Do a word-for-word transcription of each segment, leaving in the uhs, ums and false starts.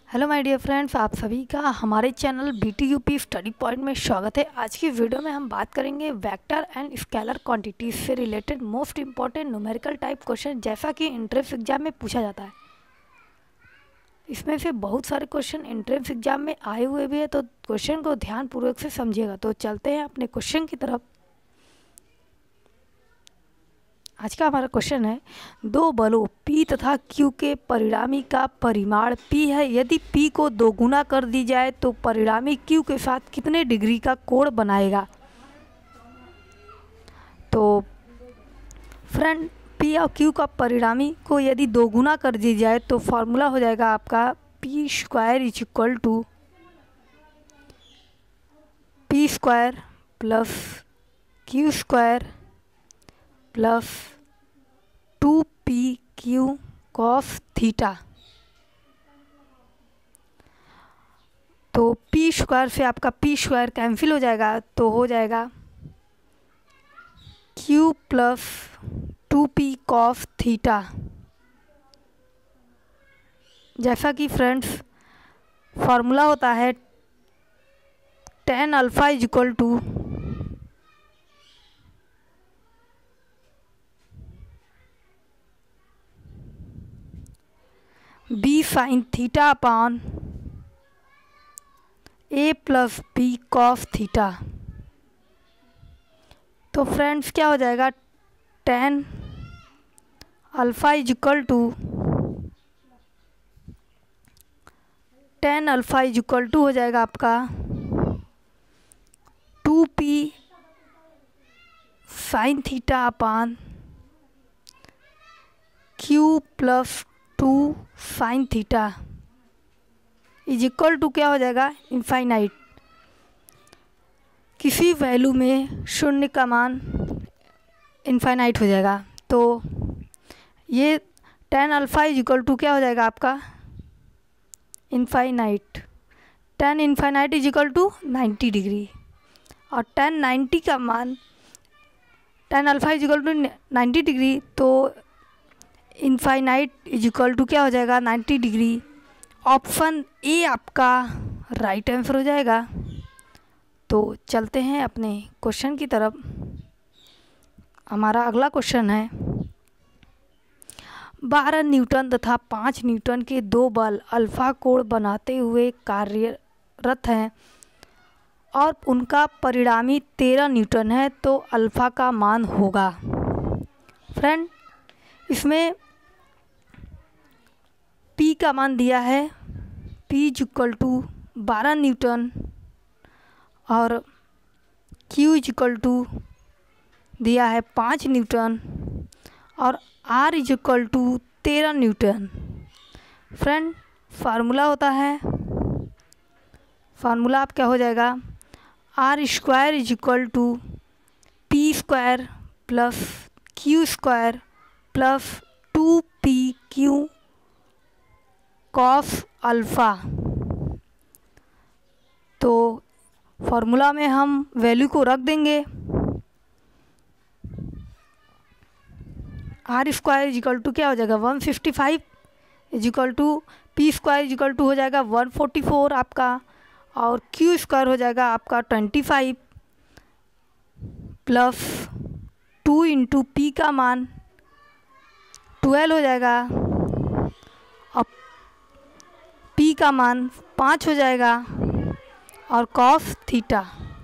Hello my dear friends, आप सभी का हमारे channel BT UP study point में स्वागत है। आज की वीडियो में हम बात करेंगे वेक्टर एंड स्केलर क्वांटिटीज से related most important numerical type question, जैसा कि एंट्रेंस एग्जाम में पूछा जाता है। इसमें से बहुत सारे क्वेश्चन एंट्रेंस एग्जाम में आए हुए भी है, तो क्वेश्चन को ध्यानपूर्वक से समझिएगा। तो चलते हैं अपने क्वेश्चन की तरफ। आज का हमारा क्वेश्चन है, दो बलों P तथा Q के परिणामी का परिमाण P है। यदि P को दोगुना कर दी जाए तो परिणामी Q के साथ कितने डिग्री का कोण बनाएगा। तो फ्रेंड, P और Q का परिणामी को यदि दोगुना कर दी जाए तो फॉर्मूला हो जाएगा आपका P square is equal to P square plus Q square plus two P Q cos theta. तो P स्क्वायर से आपका P स्क्वायर कैंसिल हो जाएगा, तो हो जाएगा Q plus two P cos theta. जैसा कि फ्रेंड्स फॉर्मूला होता है tan alpha is equal to B sin theta upon A plus B cos theta. तो फ्रेंड्स क्या हो जाएगा, tan alpha is equal to tan alpha is equal to हो जाएगा आपका two P sin theta upon Q plus two sin theta is equal to क्या हो जाएगा, इनफाइनाइट। किसी वैल्यू में शून्य का मान इनफाइनाइट हो जाएगा। तो ये tan alpha is equal to क्या हो जाएगा आपका, infinite. Tan infinite is equal to ninety degree, और टेन नाइन्टी का मान tan alpha is equal to ninety degree, तो इनफाइनाइट इज इक्वल टू क्या हो जाएगा, नाइन्टी डिग्री। ऑप्शन ए आपका राइट आंसर हो जाएगा। तो चलते हैं अपने क्वेश्चन की तरफ। हमारा अगला क्वेश्चन है, बारह न्यूटन तथा पाँच न्यूटन के दो बल अल्फा कोण बनाते हुए कार्यरत हैं और उनका परिणामी तेरह न्यूटन है, तो अल्फा का मान होगा। फ्रेंड, इसमें P का मान दिया है P इज इक्वल टू बारह न्यूटन और Q इज इक्वल टू दिया है पाँच न्यूटन और R इज इक्वल टू तेरह न्यूटन। फ्रेंड, फार्मूला होता है, फार्मूला आप क्या हो जाएगा, R square is equal to P square plus Q square plus two P Q cos alpha. तो फॉर्मूला में हम वैल्यू को रख देंगे, R square is equal to क्या हो जाएगा, one fifty five is equal to P square is equal to हो जाएगा वन फोर्टी फोर आपका, और क्यू स्क्वायर हो जाएगा आपका twenty five plus two into P का मान ट्वेल्व हो जाएगा और P का मान पाँच हो जाएगा और कॉस थीटा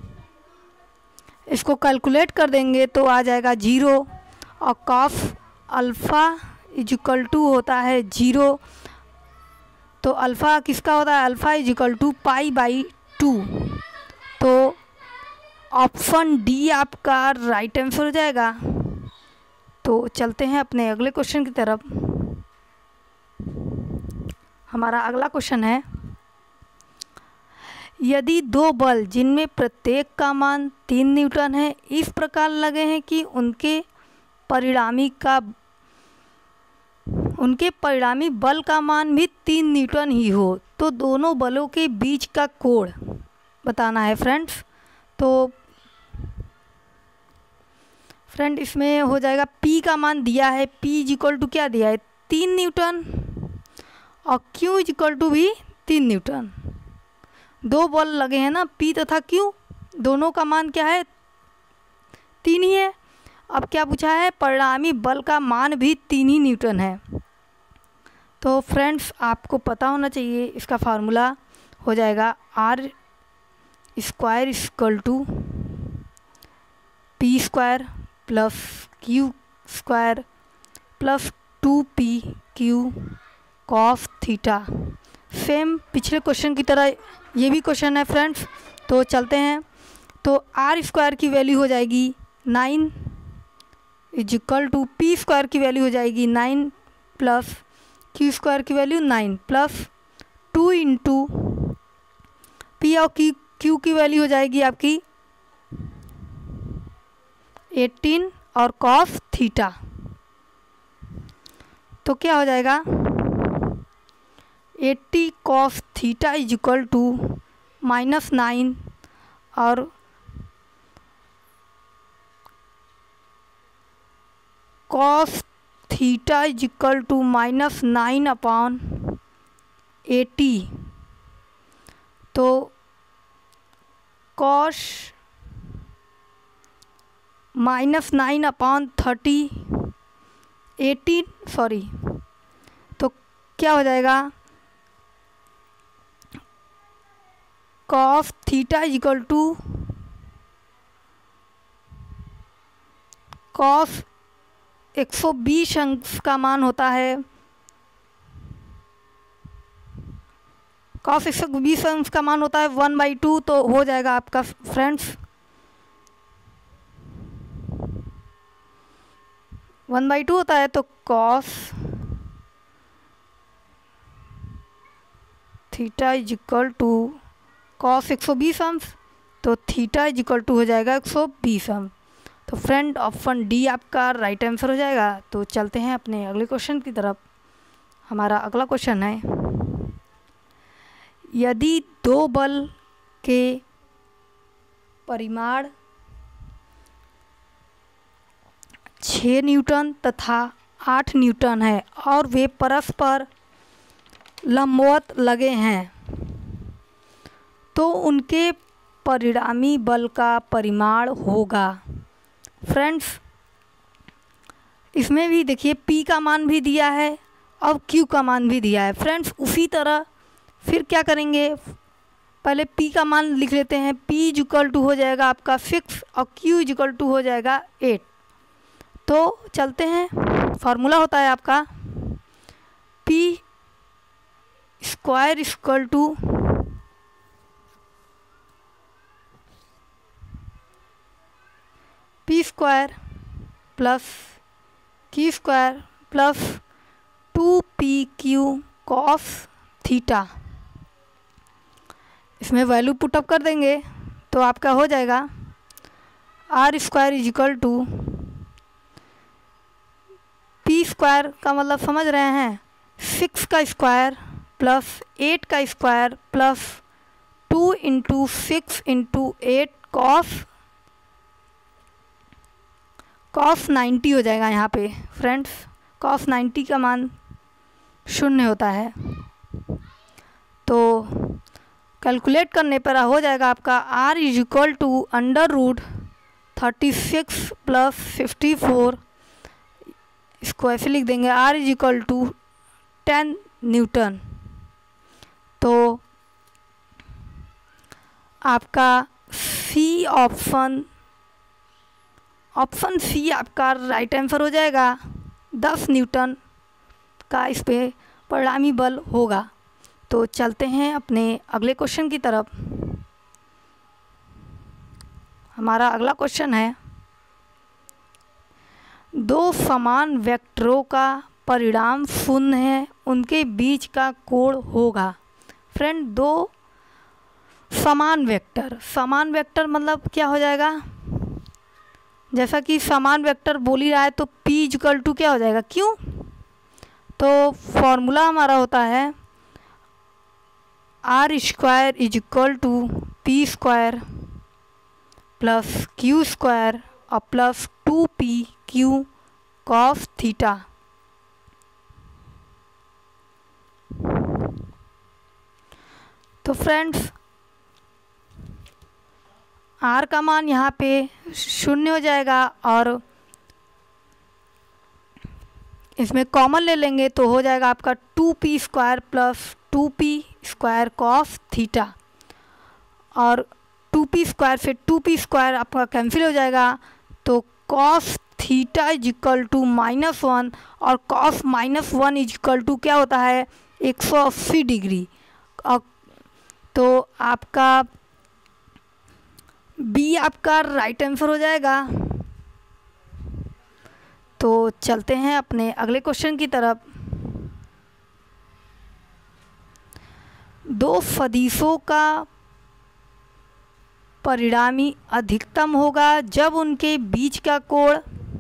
इसको कैलकुलेट कर देंगे तो आ जाएगा जीरो, और cos alpha is equal to होता है जीरो। तो अल्फ़ा किसका होता है, alpha is equal to pi by two. तो ऑप्शन डी आपका राइट आंसर हो जाएगा। तो चलते हैं अपने अगले क्वेश्चन की तरफ। हमारा अगला क्वेश्चन है, यदि दो बल जिनमें प्रत्येक का मान तीन न्यूटन है इस प्रकार लगे हैं कि उनके परिणामी का उनके परिणामी बल का मान भी तीन न्यूटन ही हो, तो दोनों बलों के बीच का कोण बताना है फ्रेंड्स। तो फ्रेंड, इसमें हो जाएगा P का मान दिया है, P इज इक्वल टू क्या दिया है, तीन न्यूटन, और Q इज इक्वल टू भी तीन न्यूटन। दो बल लगे हैं ना, पी तथा क्यू, दोनों का मान क्या है, तीन ही है। अब क्या पूछा है, परिणामी बल का मान भी तीन ही न्यूटन है। तो फ्रेंड्स आपको पता होना चाहिए, इसका फार्मूला हो जाएगा R square equal to P square plus Q square plus two P Q cos theta. Same पिछले क्वेश्चन की तरह ये भी क्वेश्चन है फ्रेंड्स। तो चलते हैं। तो आर स्क्वायर की वैल्यू हो जाएगी nine is equal to P square की वैल्यू हो जाएगी नाइन प्लस क्यू स्क्वायर की value nine plus two into P और क्यू क्यू की वैल्यू हो जाएगी आपकी एटीन और कॉस थीटा। तो क्या हो जाएगा, eighty cos theta is equal to minus nine और cos theta is equal to minus nine upon eighty. तो cos minus nine upon thirty eighteen sorry तो क्या हो जाएगा, cos theta is equal to cos एक सौ बीस अंश का मान होता है, कॉस एक सौ बीस अंश का मान होता है वन बाई टू। तो हो जाएगा आपका फ्रेंड्स वन बाई टू होता है। तो cos theta is equal to cos एक सौ बीस अंश, तो थीटा इज इक्वल टू हो जाएगा एक सौ बीस अंश। तो फ्रेंड ऑप्शन डी आपका राइट आंसर हो जाएगा। तो चलते हैं अपने अगले क्वेश्चन की तरफ। हमारा अगला क्वेश्चन है, यदि दो बल के परिमाण छः न्यूटन तथा आठ न्यूटन है और वे परस्पर लंबवत लगे हैं, तो उनके परिणामी बल का परिमाण होगा। फ्रेंड्स इसमें भी देखिए P का मान भी दिया है और Q का मान भी दिया है। फ्रेंड्स उसी तरह फिर क्या करेंगे, पहले P का मान लिख लेते हैं। P इज इक्वल टू हो जाएगा आपका सिक्स और Q इज इक्वल टू हो जाएगा एट। तो चलते हैं, फार्मूला होता है आपका P square equal to P square plus Q square plus two P Q cos theta. इसमें वैल्यू पुटअप कर देंगे तो आपका हो जाएगा R square is equal to P square का मतलब समझ रहे हैं, सिक्स का स्क्वायर प्लस एट का square plus two into six into eight cos cos ninety हो जाएगा। यहाँ पे फ्रेंड्स कॉस नाइन्टी का मान शून्य होता है। तो कैलकुलेट करने पर हो जाएगा आपका R is equal to under root thirty six plus fifty four. इसको ऐसे लिख देंगे, R is equal to ten newton. तो आपका सी ऑप्शन ऑप्शन सी आपका राइट आंसर हो जाएगा। दस न्यूटन का इस पे परिणामी बल होगा। तो चलते हैं अपने अगले क्वेश्चन की तरफ। हमारा अगला क्वेश्चन है, दो समान वेक्टरों का परिणाम शून्य है, उनके बीच का कोण होगा। फ्रेंड दो समान वेक्टर, समान वेक्टर मतलब क्या हो जाएगा, जैसा कि समान वेक्टर बोल ही रहा है तो P इक्वल टू क्या हो जाएगा, क्यों। तो फॉर्मूला हमारा होता है R square is equal to P square plus Q square और plus two P Q cos theta. तो फ्रेंड्स आर का मान यहाँ पे शून्य हो जाएगा और इसमें कॉमन ले लेंगे तो हो जाएगा आपका two P square plus two P square cos theta, और टू पी स्क्वायर फिर टू पी स्क्वायर आपका कैंसिल हो जाएगा, तो cos theta is equal to minus one, और cos minus one is equal to क्या होता है एक सौ अस्सी डिग्री। और तो आपका बी आपका राइट आंसर हो जाएगा। तो चलते हैं अपने अगले क्वेश्चन की तरफ। दो सदिशों का परिणामी अधिकतम होगा जब उनके बीच का कोण,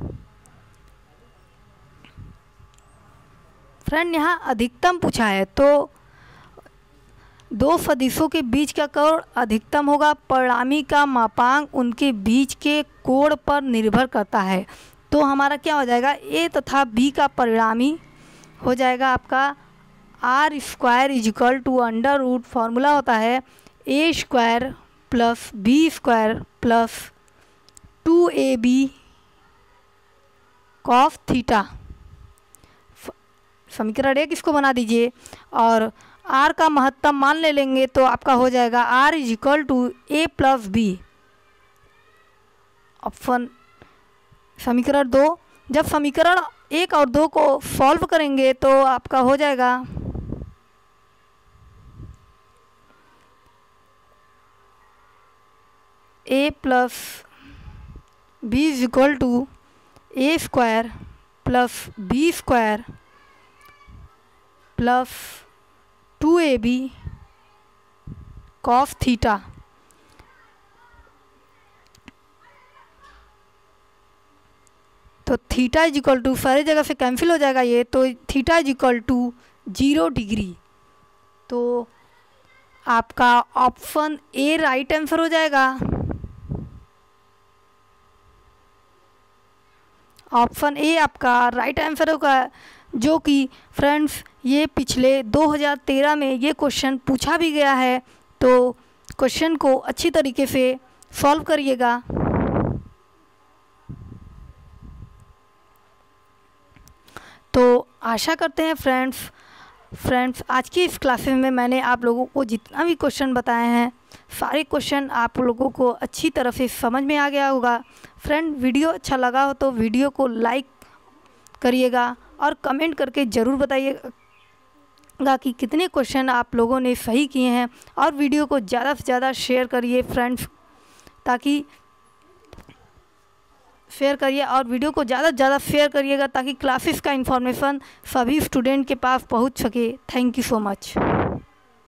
फ्रेंड यहाँ अधिकतम पूछा है तो दो सदिशों के बीच का कोण अधिकतम होगा, परिणामी का मापांक उनके बीच के कोण पर निर्भर करता है। तो हमारा क्या हो जाएगा ए तथा बी का परिणामी हो जाएगा आपका R square is equal to under root, formula होता है A square plus B square plus two A B cos theta. समीकरण एक इसको बना दीजिए और आर का महत्तम मान ले लेंगे तो आपका हो जाएगा R is equal to A plus B. Option समीकरण दो, जब समीकरण एक और दो को सॉल्व करेंगे तो आपका हो जाएगा A plus B is equal to A square plus B square plus two A B cos theta. तो थीटा इज इक्वल टू सारी जगह से कैंसिल हो जाएगा ये, तो theta is equal to zero degree. तो आपका ऑप्शन ए राइट आंसर हो जाएगा। ऑप्शन ए आपका राइट आंसर होगा, जो कि फ्रेंड्स ये पिछले दो हज़ार तेरह में ये क्वेश्चन पूछा भी गया है। तो क्वेश्चन को अच्छी तरीके से सॉल्व करिएगा। तो आशा करते हैं फ्रेंड्स फ्रेंड्स आज की इस क्लासेस में मैंने आप लोगों को जितना भी क्वेश्चन बताए हैं सारे क्वेश्चन आप लोगों को अच्छी तरह से समझ में आ गया होगा। फ्रेंड वीडियो अच्छा लगा हो तो वीडियो को लाइक करिएगा और कमेंट करके ज़रूर बताइएगा कि कितने क्वेश्चन आप लोगों ने सही किए हैं, और वीडियो को ज़्यादा से ज़्यादा शेयर करिए फ्रेंड्स, ताकि शेयर करिए और वीडियो को ज़्यादा से ज़्यादा शेयर करिएगा ताकि क्लासेस का इन्फॉर्मेशन सभी स्टूडेंट के पास पहुंच सके। Thank you so much.